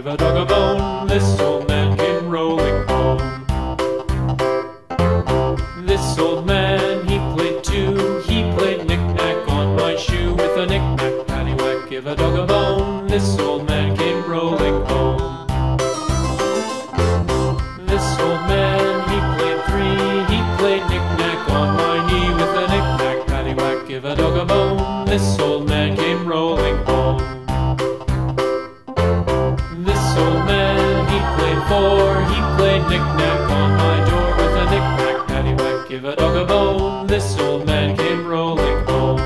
a dog a bone. This old man came rolling home. This old man, he played too. He played knick-knack on my shoe with a knick-knack, paddywhack, give a dog a bone. This old man came rolling home. This old man, he played three. He played knick-knack on my knee with a knick-knack, paddywhack, give a dog a bone. This old man came rolling home. This old man, he played four. He played knick-knack on my door with a knick-knack, paddywhack, give a dog a bone. This old man came rolling home.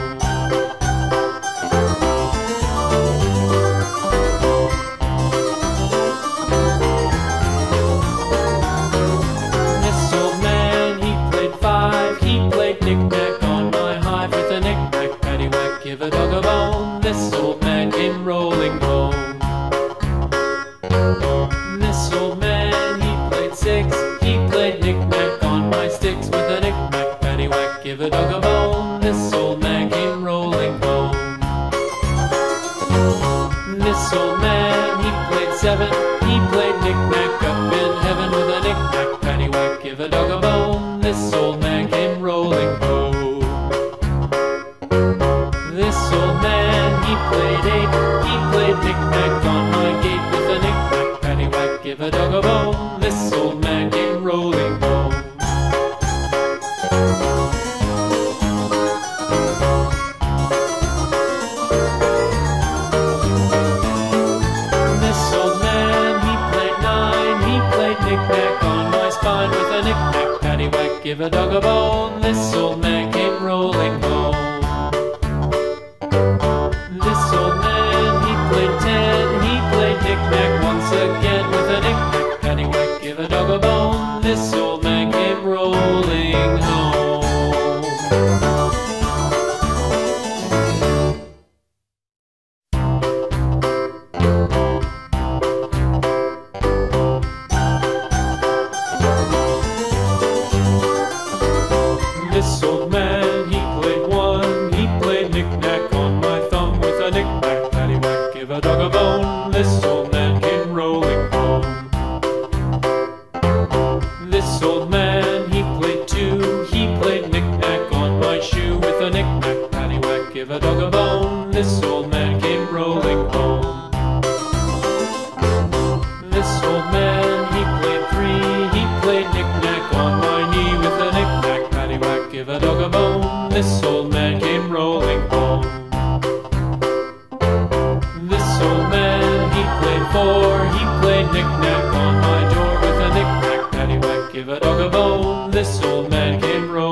This old man, he played five. He played knick-knack on my hive with a knick-knack, paddywhack, give a dog a bone. This old man came rolling home. This old man, he played six. He played knick-knack on my sticks with a knick-knack, paddywhack, give a dog a bone. This old man came rolling home. This old man, he played seven. He played knick-knack up in heaven with a knick-knack, paddywhack, give a dog a bone. This old man came rolling home. This old man, he played eight. He played knick-knack on my gate with a knick-knack, paddywhack, give a dog a bone. This old man came rolling home. This old man, he played nine. He played knick-knack on my spine with a knick-knack, paddywhack, give a dog a bone. This old man came rolling home. This old man, he played ten. He played knick-knack once again with a knick-knack, paddywhack, give a dog a bone. This old man came rolling home. This old man, he played one. He played knick-knack on my thumb with a knick-knack, paddywhack, give a dog a bone. This old man came rolling home. This old man, he played two. He played knick-knack on my shoe with a knick-knack, paddywhack, give a dog a bone. This old man came rolling home. This old man, he played three. He played knick-knack on my knee with a knick-knack, paddywhack, give a dog a bone. This old man came rolling home. This old man, he played four. He played knick-knack on my door with a knick-knack, paddywhack, give a dog a bone. This old man came rolling home.